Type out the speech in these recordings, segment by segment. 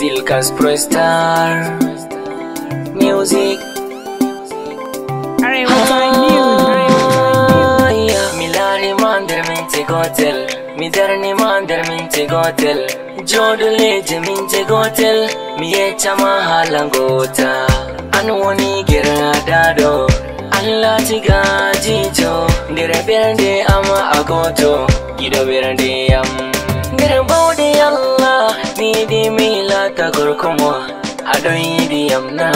Zilkaz Pro Star Music. Milari mandar minti gotel, midarni mandar minti gotel, jodule minti gotel, miyecha mahalangota. Anwani gira dado, Allah tiga jijo, dire berde ama agoto, gido berde yam. Dire baudi Allah, midi mila tagurkumo, adoi diyam na.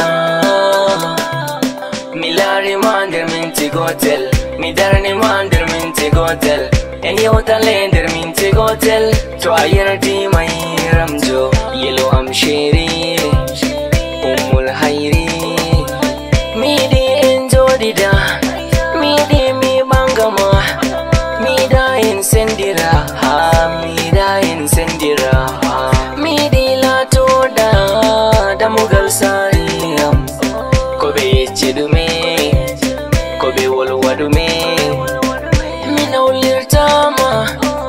Milari mandar minti gotel, midarni mandar minti gotel, en yota lender minti gotel, to ayerti mai ramjo, yelo am sheri, umul hairi. Midi enjodida, midi mi bangama, mida insendira, ha mida insendira, midi la toda, damugal sariyam, kobe chidume. Kobe walwadume Minaulirtama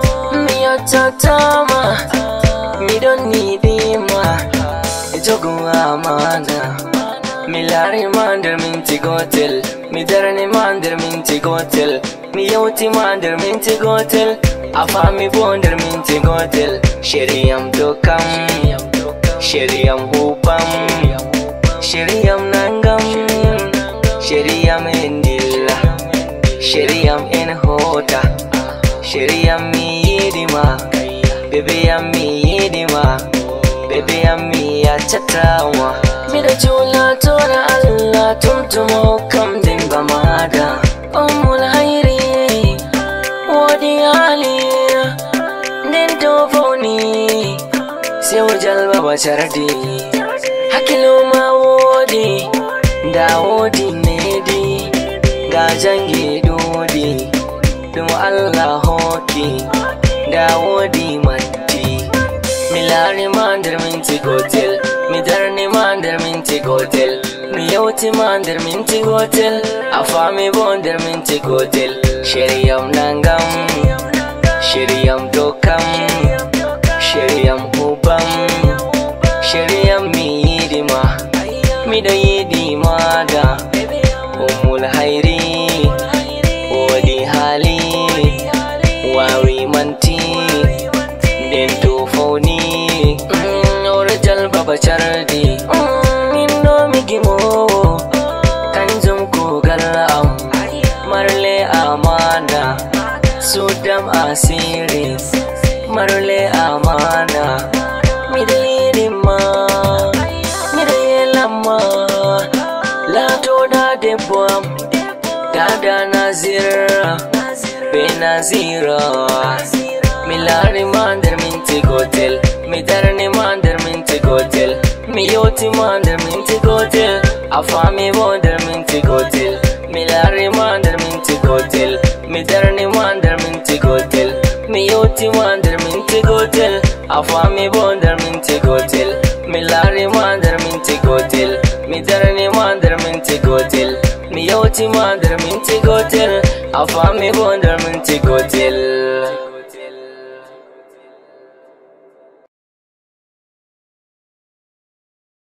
Miyatatama Midon nidima Jogu amana Milari mandar minti gotel Midarani mandar minti gotel Miyauti mandar minti gotel Afami bondar minti gotel Sheriyam dokam Sheriyam hupam Sheriyam nangam Sheriyam indilla Sheriyam in hota Sheriyam mi yidima Baby yam mi yidima Baby yam mi achatawa Mida chula tora Allah Tumtumo kam din bamada Umul hairi Wadi ali Din tofoni Sew jalba bachardi Hakiluma wodi Dawodi nedi Gajangi dodi Dum Allah hoki Dawodi matti Milari mandar minti gotel Midarni mandar minti gotel Miyauti mandar minti gotel Afami bondar minti gotel Sheriyam nangam Sheriyam dokam Sheriyam hubam Sheriyam midima Mida yidima da Umul hairi Wadi hali Wawi manti Dento foni Orajal baba chardi Minno migimo Kanjum ko galam Marle amana Sudam asiri Marle amana Midilima Midilama La toda de boam Dada nazira Benazira Milari mandar minti gotel Midarni mandar minti gotel Miyoti mandar minti gotel Afami mandar minti gotel Milari mandar minti gotel Midarni mandar minti gotel Miyoti mandar minti gotel Afami mandar minti gotel Milari mandar minti gotel Midarni mandar minti gotel Miyoti mandar minti gotel Afami mandar minti gotel